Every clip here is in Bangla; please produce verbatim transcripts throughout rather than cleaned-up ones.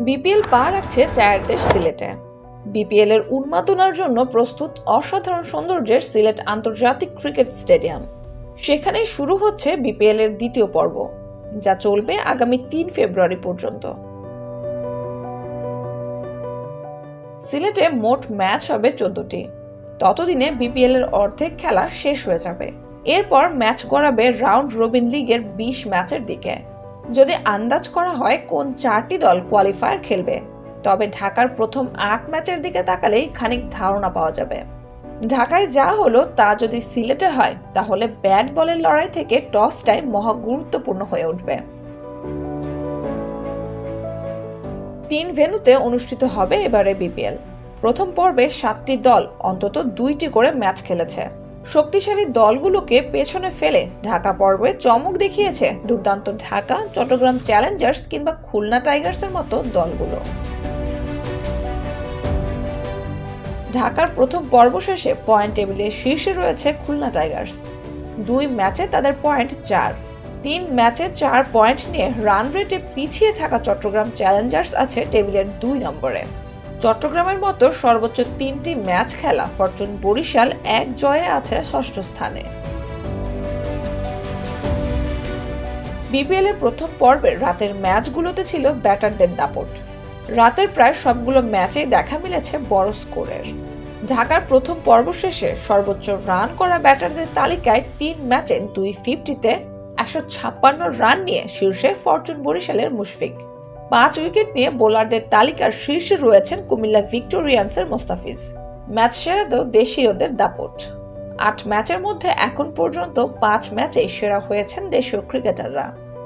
বিপিএল পা রাখছে চায়ের দেশ সিলেটে। বিপিএল এর উন্মাদনার জন্য প্রস্তুত অসাধারণ সৌন্দর্যের সিলেট আন্তর্জাতিক ক্রিকেট স্টেডিয়াম। সেখানেই শুরু হচ্ছে বিপিএল এর দ্বিতীয় পর্ব, যা চলবে আগামী তিন ফেব্রুয়ারি পর্যন্ত। সিলেটে মোট ম্যাচ হবে চোদ্দটি। ততদিনে বিপিএল এর অর্ধেক খেলা শেষ হয়ে যাবে। এরপর ম্যাচ গড়াবে রাউন্ড রবিন লিগের বিশ ম্যাচের দিকে। যদি আন্দাজ করা হয় কোন চারটি দল কোয়ালিফায়ার খেলবে, তবে ঢাকার প্রথম আট ম্যাচের দিকে তাকালেই খানিক ধারণা পাওয়া যাবে। ঢাকায় যা হলো তা যদি সিলেটে হয়, তাহলে ব্যাট বলের লড়াই থেকে টসটাই মহা গুরুত্বপূর্ণ হয়ে উঠবে। তিন ভেন্যুতে অনুষ্ঠিত হবে এবারে বিপিএল। প্রথম পর্বে সাতটি দল অন্তত দুইটি করে ম্যাচ খেলেছে। শক্তিশালী দলগুলোকে পেছনে ফেলে ঢাকা পর্বে চমক দেখিয়েছে দুর্দান্ত ঢাকা, চট্টগ্রাম চ্যালেঞ্জার্স কিংবা খুলনা টাইগার্সের মতো দলগুলো। ঢাকার প্রথম পর্ব শেষে পয়েন্ট টেবিলের শীর্ষে রয়েছে খুলনা টাইগার্স। দুই ম্যাচে তাদের পয়েন্ট চার। তিন ম্যাচে চার পয়েন্ট নিয়ে রান রেটে পিছিয়ে থাকা চট্টগ্রাম চ্যালেঞ্জার্স আছে টেবিলের দুই নম্বরে। চট্টগ্রামের মতো সর্বোচ্চ তিনটি ম্যাচ খেলা ফরচুন বরিশাল এক জয়ে আছে ষষ্ঠ স্থানে। বিপিএল এর প্রথম পর্বের রাতের ম্যাচগুলোতে ছিল ব্যাটারদের দাপট। রাতের প্রায় সবগুলো ম্যাচেই দেখা মিলেছে বড় স্কোরের। ঢাকার প্রথম পর্ব শেষে সর্বোচ্চ রান করা ব্যাটারদের তালিকায় তিন ম্যাচে দুই ফিফটিতে একশো ছাপ্পান্ন রান নিয়ে শীর্ষে ফরচুন বরিশালের মুশফিক। পাঁচ উইকেট নিয়ে বোলারদের তালিকার শীর্ষে রয়েছেন কুমিল্লা ভিক্টোরিয়ান্সের মোস্তাফিজ। ম্যাচ সেরাতেও দেশীয়দের দাপট। আট ম্যাচের মধ্যে এখন পর্যন্ত পাঁচ ম্যাচে সেরা হয়েছেন দেশীয় ক্রিকেটাররা।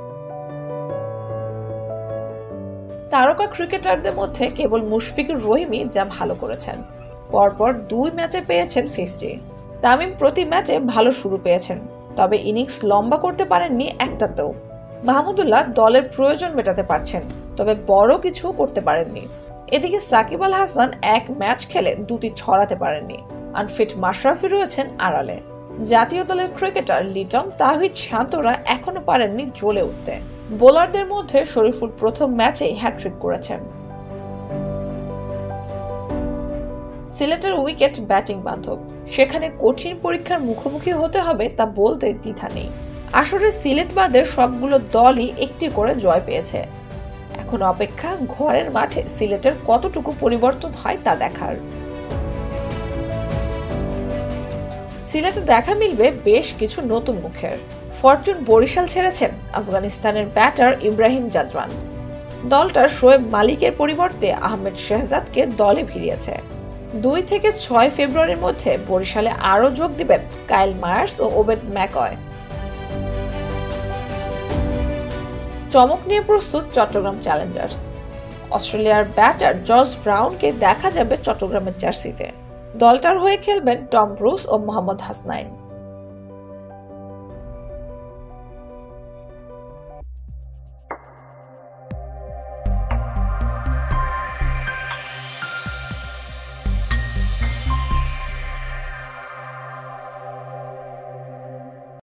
তারকা ক্রিকেটারদের মধ্যে কেবল মুশফিকুর রহিমই যা ভালো করেছেন। পরপর দুই ম্যাচে পেয়েছেন ফিফটি। তামিম প্রতি ম্যাচে ভালো শুরু পেয়েছেন, তবে ইনিংস লম্বা করতে পারেননি একটাতেও। মাহমুদুল্লাহ দলের প্রয়োজন মেটাতে পারছেন, তবে বড় কিছু করতে পারেননি। এদিকে সাকিব আল হাসান এক ম্যাচ খেলে দুটি ছড়াতে পারেননি। আনফিট মাশরাফি রয়েছেন আড়ালে। জাতীয় দলের ক্রিকেটার লিটন, তাহিদ শান্তরা এখনো পারেননি জ্বলে উঠতে। বোলারদের মধ্যে শরীফুল প্রথম ম্যাচেই হ্যাট্রিক করেছেন। সিলেটের উইকেট ব্যাটিং বান্ধব, সেখানে কঠিন পরীক্ষার মুখোমুখি হতে হবে তা বলতে দ্বিধা নেই। আসলে সিলেট বাদের সবগুলো দলই একটি করে জয় পেয়েছে। এখন অপেক্ষা ঘরের মাঠে সিলেটের কতটুকু পরিবর্তন হয় তা দেখার। সিলেটে দেখা মিলবে বেশ কিছু নতুন মুখের। ফরচুন বরিশাল ছেড়েছেন আফগানিস্তানের ব্যাটার ইব্রাহিম জাদরান। দলটার শোয়েব মালিকের পরিবর্তে আহমেদ শেহজাদকে দলে ভিড়িয়েছে। দুই থেকে ছয় ফেব্রুয়ারির মধ্যে বরিশালে আরও যোগ দিবেন কাইল মায়ার্স ও ওবেড ম্যাকয়। চমক নিয়ে প্রস্তুত চট্টগ্রাম চ্যালেঞ্জার্স। অস্ট্রেলিয়ার ব্যাটার জর্জ ব্রাউনকে দেখা যাবে চট্টগ্রামের জার্সিতে। দলটার হয়ে খেলবেন টম ব্রুস ও মোহাম্মদ হাসনাইন।